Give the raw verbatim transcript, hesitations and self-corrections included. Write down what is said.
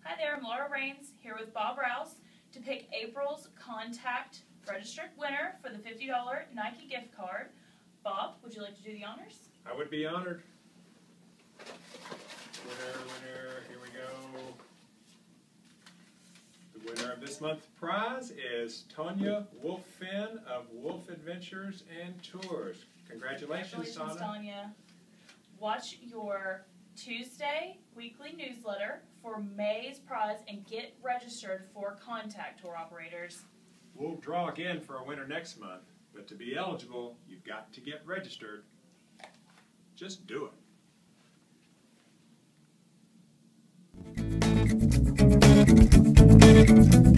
Hi there, I'm Laura Raines here with Bob Rouse to pick April's Contact registered winner for the fifty dollar Nike gift card. Bob, would you like to do the honors? I would be honored. Winner, winner, here we go. The winner of this month's prize is Tanya Wolf-Finn of Wolf Adventures and Tours. Congratulations, Congratulations, Tanya. Tanya. Watch your Tuesday weekly newsletter for May's prize and get registered for Contact tour operators. We'll draw again for a winner next month, but to be eligible, you've got to get registered. Just do it.